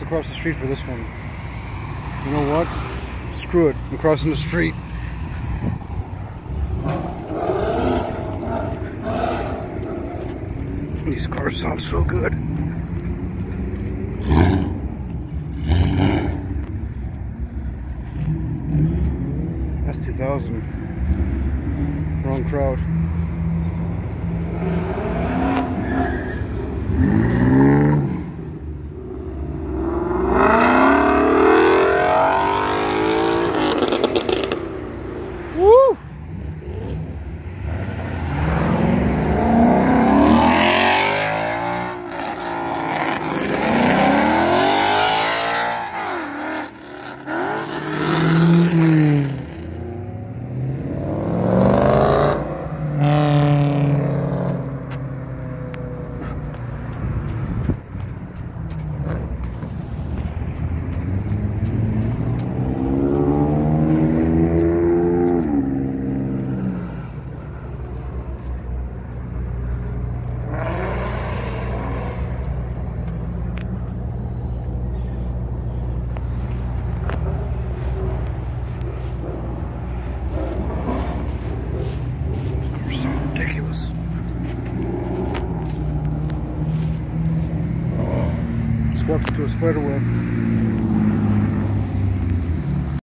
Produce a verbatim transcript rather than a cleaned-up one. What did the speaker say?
across the street for this one. You know what? Screw it. I'm crossing the street. These cars sound so good. That's two thousand. Wrong crowd. Woo! Ridiculous. Just walked into a spider web.